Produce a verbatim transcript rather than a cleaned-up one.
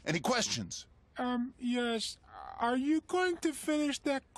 Any questions? Um, yes. Are you going to finish that